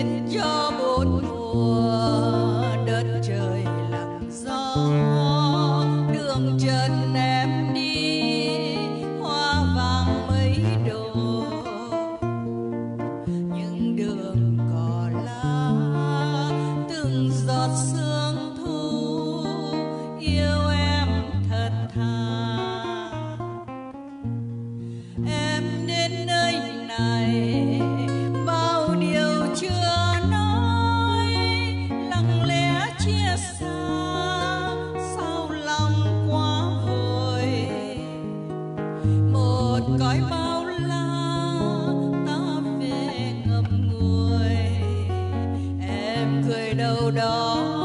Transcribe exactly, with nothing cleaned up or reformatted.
xin cho bốn mùa đất trời lặng gió, đường chân em đi hoa vàng mấy độ, những đường cỏ lá từng giọt sương thu yêu em thật thà. Em đến nơi này bao điều chưa nói, lặng lẽ chia xa sao lòng quá vội. Một cõi bao la ta về ngậm ngùi, em cười đâu đó